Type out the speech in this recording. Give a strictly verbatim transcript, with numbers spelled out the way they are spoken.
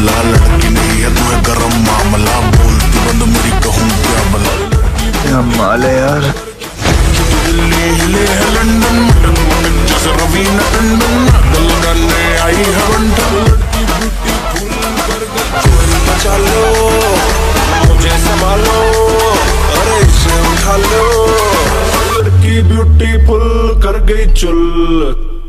बाबला, लड़की नहीं है तू है गरम मामला, बोलती बंद मेरी कहूँ क्या भला। क्या माल है यार, दिल्ली हिले है लंदन, मटक मटक जैसे रवीना टंडन, गल गले आई है बंटन, बचा लो मुझे संभालो, अरे इसे उठा लो, लड़की ब्यूटीफुल कर गई चुल।